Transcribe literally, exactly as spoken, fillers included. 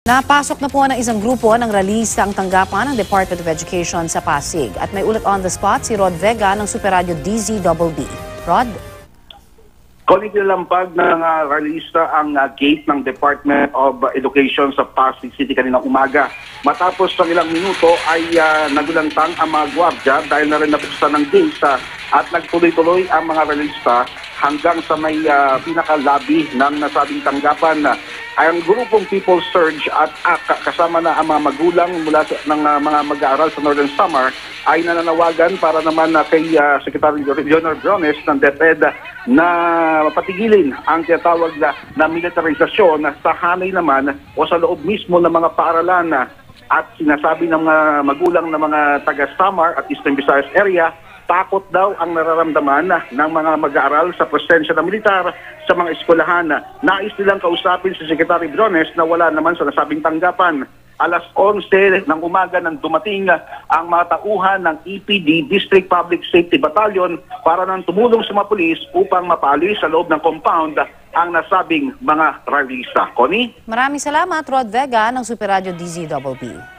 Napasok na po ng isang grupo ng raliyista ang tanggapan ng Department of Education sa Pasig. At may ulat on the spot si Rod Vega ng Super Radio D Z B B. Rod? Kolegi lampag ng uh, raliyista ang uh, gate ng Department of Education sa Pasig City kaninang umaga. Matapos ng ilang minuto ay uh, nagulantang ang mga gwardya dahil na rin nabuksan ng gate uh, at nagtuloy-tuloy ang mga raliyista hanggang sa may uh, pinaka-lobby ng nasabing tanggapan. Ang grupong People Surge at A C A kasama na ang mga magulang mula sa, ng uh, mga mag-aaral sa Northern Samar ay nananawagan para naman uh, kay uh, Secretary General Briones ng DepEd na patigilin ang tinatawag na, na militarisasyon sa hanay naman o sa loob mismo ng mga paaralan at sinasabi ng mga magulang ng mga taga-Samar at Eastern Visayas area, takot daw ang nararamdaman ng mga mag-aaral sa presensya ng militar sa mga eskwelahan. Nais nilang kausapin si Secretary Briones na wala naman sa nasabing tanggapan. Alas onse ng umaga nang dumating ang mga tauhan ng E P D District Public Safety Battalion para nang tumulong sa mga pulis upang mapaalis sa loob ng compound ang nasabing mga raliyista. Connie? Maraming salamat, Rod Vega ng Super Radio D Z B B.